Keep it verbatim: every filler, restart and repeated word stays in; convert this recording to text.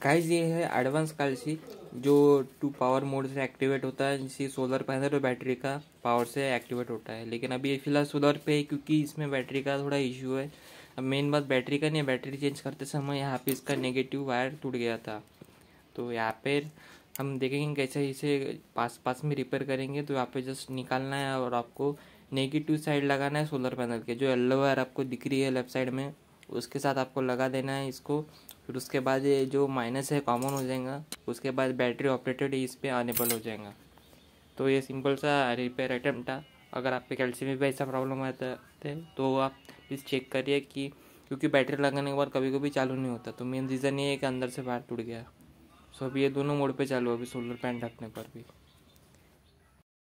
Guys ये है advance कैल्सी जो टू पावर मोड से एक्टिवेट होता है, जिससे सोलर पैनल और बैटरी का पावर से एक्टिवेट होता है। लेकिन अभी फिलहाल सोलर पे है क्योंकि इसमें बैटरी का थोड़ा इशू है। अब मेन बात बैटरी का नहीं है, बैटरी चेंज करते समय यहाँ पे इसका नेगेटिव वायर टूट गया था। तो यहाँ पे हम देखेंगे कैसे इसे पास पास में रिपेयर करेंगे। तो यहाँ पे जस्ट निकालना है और आपको नेगेटिव साइड लगाना है सोलर पैनल के। जो येलो वायर आपको दिख रही है लेफ्ट साइड में, उसके साथ आपको लगा देना है इसको। फिर उसके बाद ये जो माइनस है कॉमन हो जाएगा। उसके बाद बैटरी ऑपरेटेड इस पर अनेबल हो जाएगा। तो ये सिंपल सा रिपेयर अटैम्प्ट था। अगर आपके कैल्सी में भी ऐसा प्रॉब्लम आता है तो आप प्लीज़ चेक करिए कि, क्योंकि बैटरी लगाने के बाद कभी कभी चालू नहीं होता। तो मेन रीज़न ये है कि अंदर से वायर टूट गया। सो अभी ये दोनों मोड पे चालू है, अभी सोलर पैनल ढकने पर भी।